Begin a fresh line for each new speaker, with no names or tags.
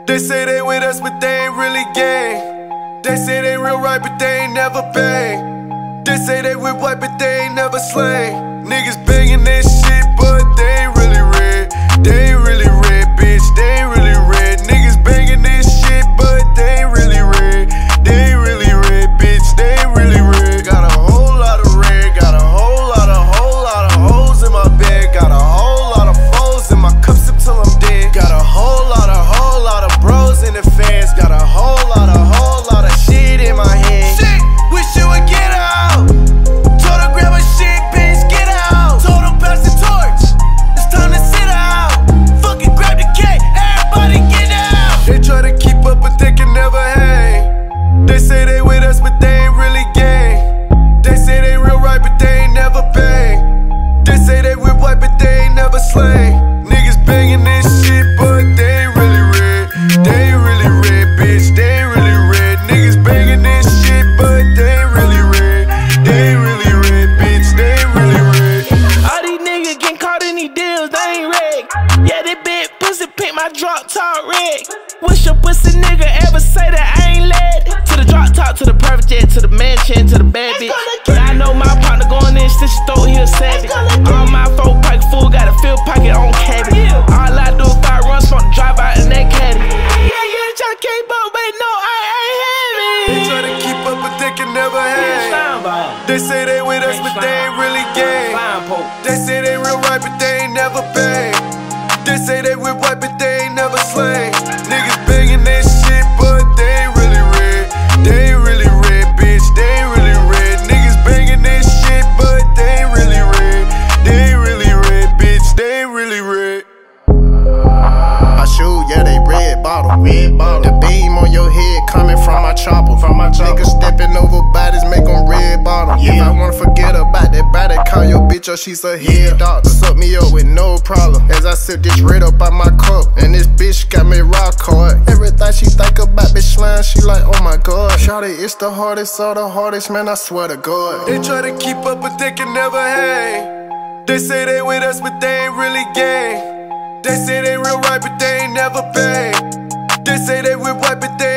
They say they with us, but they ain't really gang. They say they real right, but they ain't never bang. They say they with white, but they ain't never slang. Niggas banging that shit, but they ain't really red. They ain't really red, bitch, they ain't really red. Niggas banging this shit, but they ain't really red. They ain't really red, bitch, they ain't really red. Got a whole lot of red, got a whole lot of hoes in my bed. Got a whole lot of foes in my cup, sip till I'm dead. Got a whole lot of bros in the fans. Got a whole lot of shit in my head. Shit, wish you would get out. Told her grab a shit, bitch, get out. Told her pass the torch, it's time to sit out. Fucking grab the cake, everybody get out. They try to keep up, but they can never hang. They say they with us, but they ain't really gang. They say they real right, but they ain't never bang. They say they with white, but they ain't never slang. Niggas banging this shit, but they ain't really red. They ain't really red, bitch, they ain't really red. Niggas banging this shit, but they ain't really red. They ain't really red, bitch, they ain't really red.
All these niggas getting caught in these deals, they ain't red. Yeah, they big pussy pink, my drop top red. Wish your pussy nigga ever say that I ain't led. To the drop top, to the private jet, to the mansion, to the bad bitch. Yeah, I know my partner going in, stitch throat, he a savage. All my folk pocket full, got a fill pocket on cabbage. All I do is fire run, smoke the drive out in that caddy. Yeah, try to keep up, but no, I ain't having.
They try to keep up, but they can never hang. They say they with us, but they ain't really gang. They say they real right, but they ain't never bang. They say they with white, but they ain't never slang. Niggas banging that shit, but they ain't really red. They ain't really red, bitch, they ain't really red. Niggas banging that shit, but they ain't really red. They ain't really red, bitch, they ain't really red.
My shoe, yeah, they red bottle. The beam on your head coming from my chopper. Niggas stepping over bodies, make them red bottom. If I wanna forget about that body, call your bitch up, she's a head doctor. Suck me up with no problem. As I sip this red up out my cup, and this bitch got me rock hard. Everything she think about bitch slime, she like, oh my god. Shawty, it's the hardest of the hardest, man, I swear to God.
They try to keep up, but they can never hang. They say they with us, but they ain't really gang. They say they real right, but they ain't never bang. They say they with white, but they